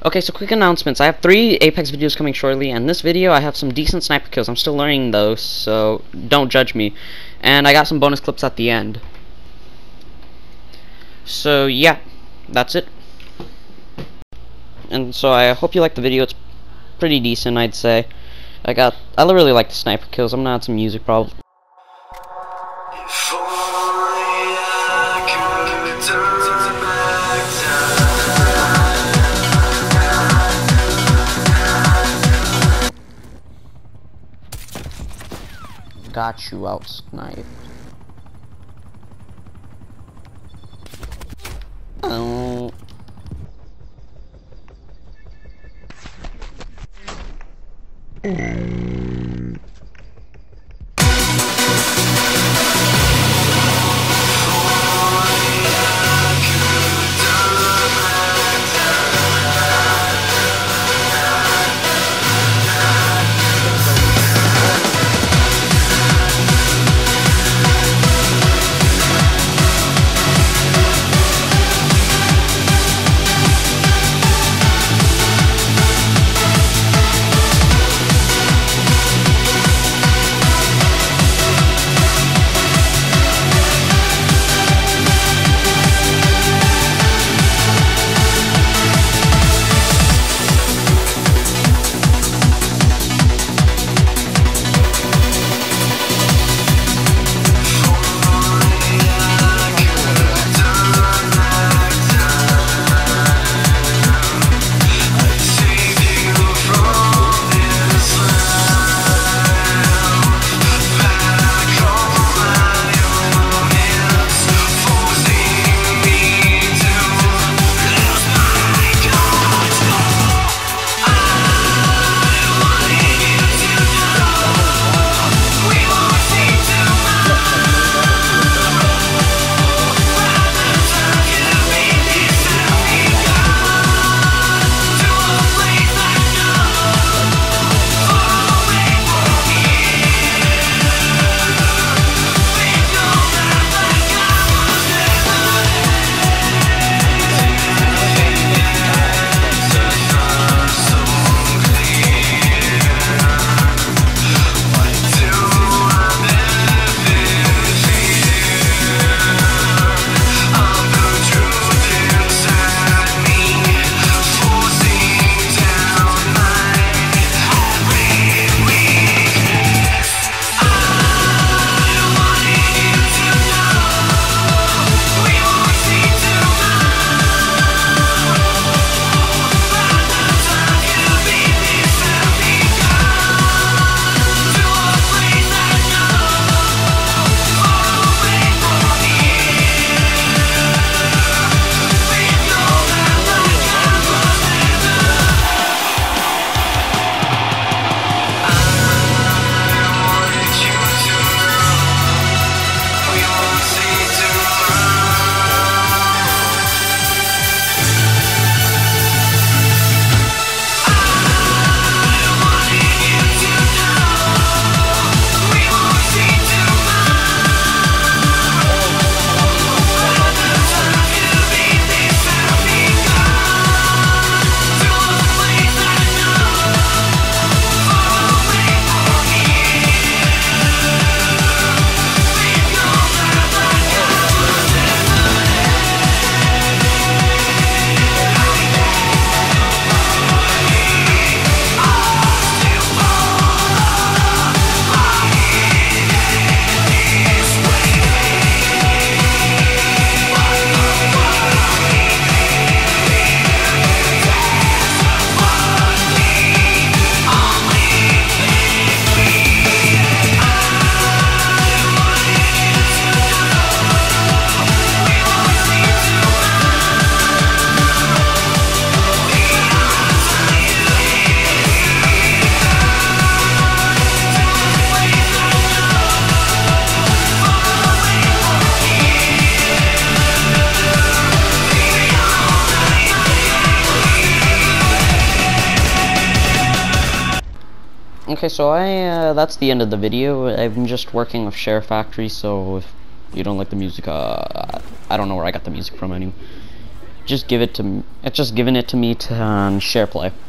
Okay, so quick announcements. I have 3 Apex videos coming shortly, and this video I have some decent sniper kills. I'm still learning those, so don't judge me. And I got some bonus clips at the end. So yeah, that's it. And so I hope you like the video. It's pretty decent, I'd say. I really like the sniper kills. I'm gonna add some music probably. Got you out sniped. Oh. Okay, so that's the end of the video. I'm just working with Share Factory, so if you don't like the music, I don't know where I got the music from anyway. just give it to me. It's just giving it to me to share play.